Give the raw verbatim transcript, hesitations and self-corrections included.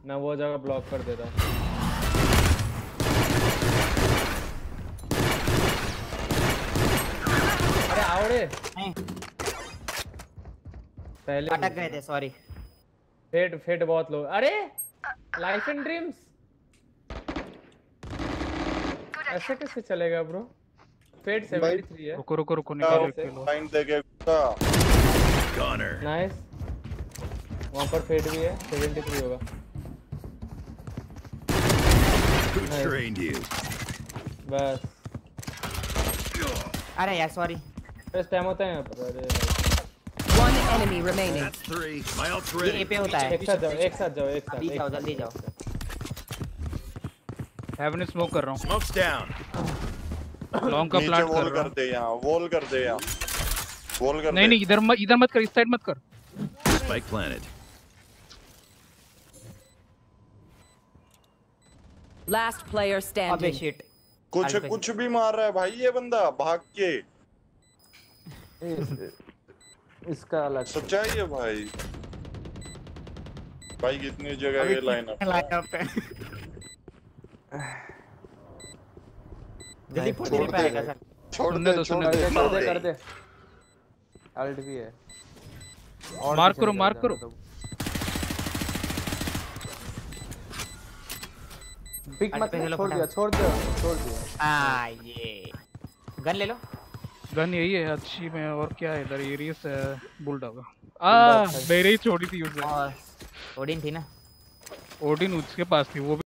मैं वो जगह ब्लॉक कर देता। अरे आवड़े पहले अटक गए थे, सॉरी। फेट फेट बहुत लो। अरे लाइफ एंड ड्रीम्स ऐसे कैसे चलेगा ब्रो? फेट तिहत्तर है। रुको रुको रुको निकालो एक किलो। पॉइंट देगा नाइस। वहां पर फेट भी है, तिहत्तर होगा। बस अरे यार सॉरी। स्पैम होता है यहाँ पर। अरे One enemy remaining. That's three. My ult's ये ready. ए पे होता है। एक साथ जाओ, एक साथ जाओ, एक साथ। जल्दी जाओ, जल्दी जाओ। हेवन स्मोक कर रहा हूँ। Smoke's down. लॉन्ग का प्लांट कर वॉल रहा कर दे यहाँ, वॉल कर दे यहाँ, वॉल कर दे। नहीं नहीं इधर मत इधर मत कर, इस साइड मत कर। Spike planted. Last player अबे standing. शिट। कुछ कुछ भी मार रहा है भाई ये बंदा भाग के। इसका अलग सच्चाई है भाई। भाई कितनी जगह ये लाइन अप लाइनअप पे जल्दी फुट नहीं पाएगा सर। छोड़ सुनने दे दो, छोड़ सुनने दे दो। कर दे कर दे। अल्ट भी है। और मार्क पीछे करो, निकल मार्क जाना करो। तो। पिक मत अल्ट पे छोड़ दिया, छोड़ दिया, छोड़ दिया। आ ये गन ले लो। गन यही है अच्छी में, और क्या है इधर? एरियस है, बुलडॉग। आ मेरे ही छोड़ी थी उसने। और ओडिन थी ना। ओडिन उसके पास थी वो भी।